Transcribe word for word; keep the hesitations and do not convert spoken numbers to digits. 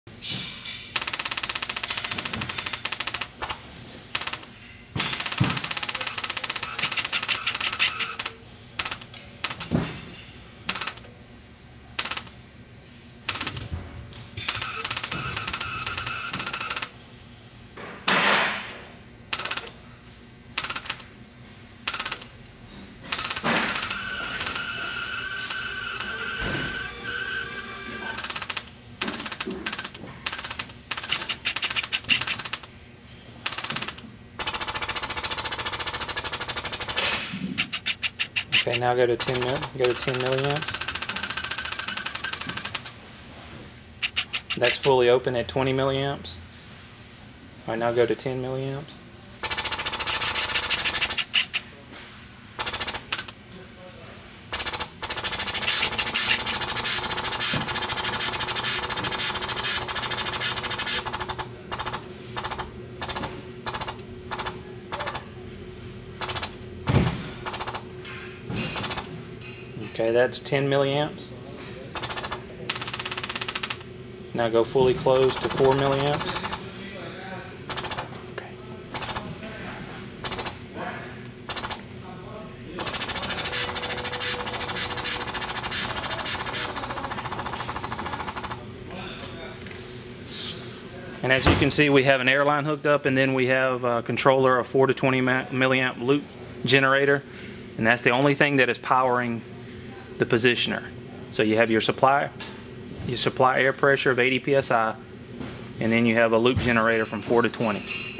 Okay, now go to ten mil, go to ten milliamps. That's fully open at twenty milliamps. All right, now go to ten milliamps. Okay, that's ten milliamps. Now go fully closed to four milliamps. Okay. And as you can see, we have an air line hooked up, and then we have a controller, a four to twenty milliamp loop generator, and that's the only thing that is powering the positioner. So you have your supply, you supply air pressure of eighty P S I, and then you have a loop generator from four to twenty.